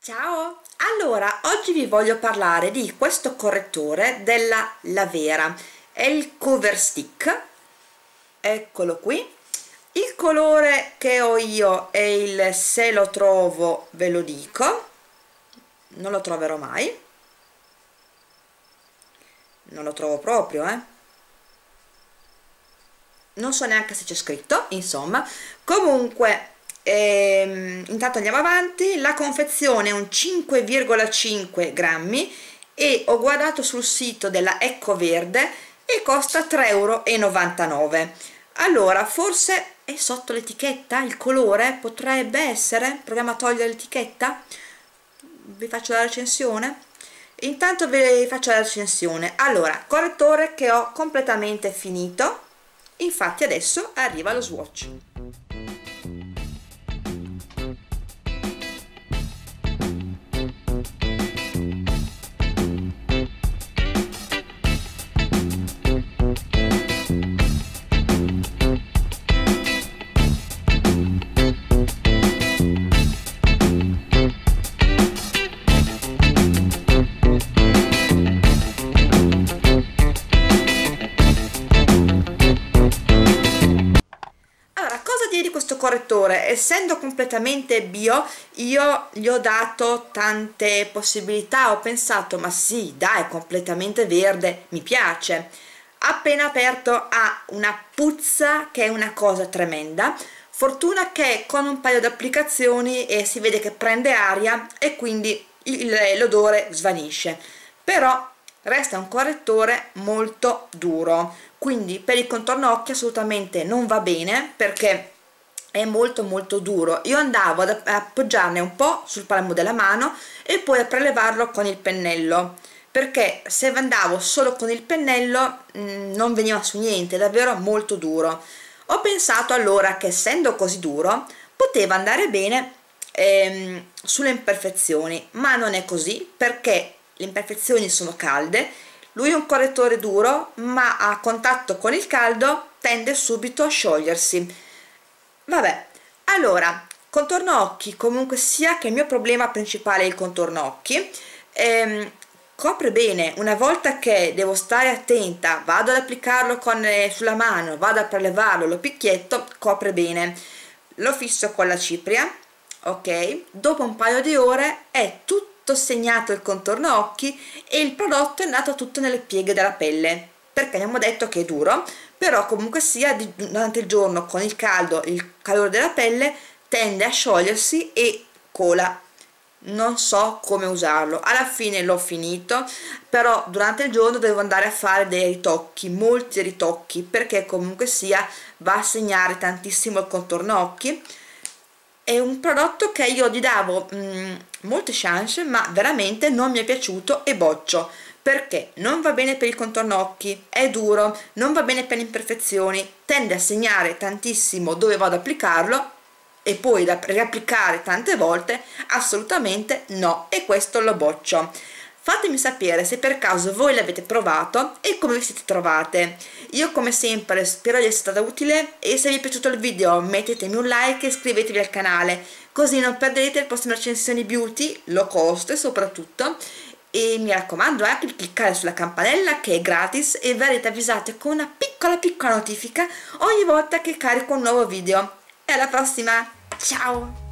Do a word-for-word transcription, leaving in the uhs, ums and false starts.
Ciao! Allora, oggi vi voglio parlare di questo correttore della Lavera, è il Cover Stick, eccolo qui. Il colore che ho io è il Se lo trovo ve lo dico, non lo troverò mai, non lo trovo proprio, eh. Non so neanche se c'è scritto, insomma, comunque. Ehm, intanto andiamo avanti. La confezione è un cinque virgola cinque grammi e ho guardato sul sito della Ecoverde e costa tre e novantanove euro. Allora, forse è sotto l'etichetta il colore, potrebbe essere. Proviamo a togliere l'etichetta, vi faccio la recensione. Intanto vi faccio la recensione. Allora, correttore che ho completamente finito, infatti adesso arriva lo swatch. Di questo correttore, essendo completamente bio, io gli ho dato tante possibilità, ho pensato ma sì dai, è completamente verde, mi piace. Appena aperto ha una puzza che è una cosa tremenda, fortuna che con un paio di applicazioni eh, si vede che prende aria e quindi l'odore svanisce, però resta un correttore molto duro, quindi per il contorno occhi assolutamente non va bene perché è molto molto duro. Io andavo ad appoggiarne un po' sul palmo della mano e poi a prelevarlo con il pennello, perché se andavo solo con il pennello mh, non veniva su niente, è davvero molto duro. Ho pensato allora che essendo così duro poteva andare bene ehm, sulle imperfezioni, ma non è così perché le imperfezioni sono calde. Lui è un correttore duro, ma a contatto con il caldo tende subito a sciogliersi. Vabbè, allora, contorno occhi, comunque sia che il mio problema principale è il contorno occhi, ehm, copre bene. Una volta che devo stare attenta, vado ad applicarlo con, eh, sulla mano, vado a prelevarlo, lo picchietto, copre bene. Lo fisso con la cipria, ok? Dopo un paio di ore è tutto segnato il contorno occhi e il prodotto è andato tutto nelle pieghe della pelle, perché abbiamo detto che è duro, però comunque sia durante il giorno con il caldo, il calore della pelle tende a sciogliersi e cola. Non so come usarlo, alla fine l'ho finito, però durante il giorno devo andare a fare dei ritocchi, molti ritocchi, perché comunque sia va a segnare tantissimo il contorno occhi. È un prodotto che io gli davo mh, molte chance, ma veramente non mi è piaciuto e boccio, perché non va bene per il contorno occhi, è duro, non va bene per le imperfezioni, tende a segnare tantissimo dove vado ad applicarlo e poi da riapplicare tante volte, assolutamente no, e questo lo boccio. Fatemi sapere se per caso voi l'avete provato e come vi siete trovate. Io come sempre spero di essere stata utile e se vi è piaciuto il video mettetemi un like e iscrivetevi al canale, così non perderete le prossime recensioni beauty, low cost soprattutto. E mi raccomando anche di cliccare sulla campanella che è gratis e verrete avvisate con una piccola piccola notifica ogni volta che carico un nuovo video. E alla prossima, ciao!